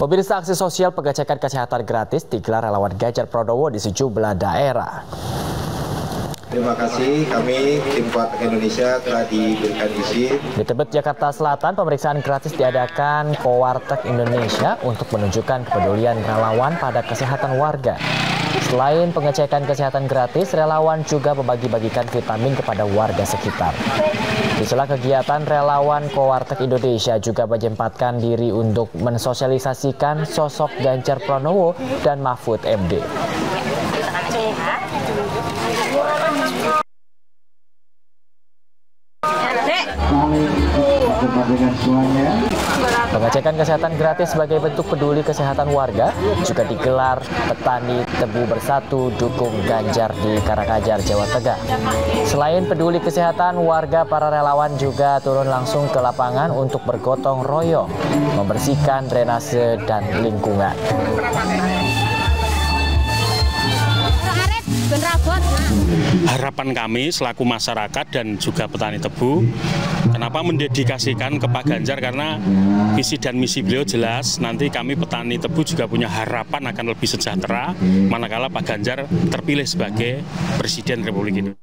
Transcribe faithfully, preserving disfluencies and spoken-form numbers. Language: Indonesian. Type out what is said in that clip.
Pemirsa, aksi sosial pengecekan kesehatan gratis digelar relawan Ganjar Pranowo di sejumlah daerah. Terima kasih, kami tim Kuat Indonesia telah diberikan izin. Di Tebet, Jakarta Selatan, pemeriksaan gratis diadakan Cowartec Indonesia untuk menunjukkan kepedulian relawan pada kesehatan warga. Selain pengecekan kesehatan gratis, relawan juga membagi-bagikan vitamin kepada warga sekitar. Di sela kegiatan, relawan Cowartec Indonesia juga menyempatkan diri untuk mensosialisasikan sosok Ganjar Pranowo dan Mahfud M D. Pengecekan kesehatan gratis sebagai bentuk peduli kesehatan warga juga digelar petani tebu bersatu dukung Ganjar di Karanganyar, Jawa Tengah. Selain peduli kesehatan warga, para relawan juga turun langsung ke lapangan untuk bergotong royong membersihkan drainase dan lingkungan. Harapan kami selaku masyarakat dan juga petani tebu, kenapa mendedikasikan ke Pak Ganjar, karena visi dan misi beliau jelas. Nanti kami petani tebu juga punya harapan akan lebih sejahtera manakala Pak Ganjar terpilih sebagai Presiden Republik Indonesia.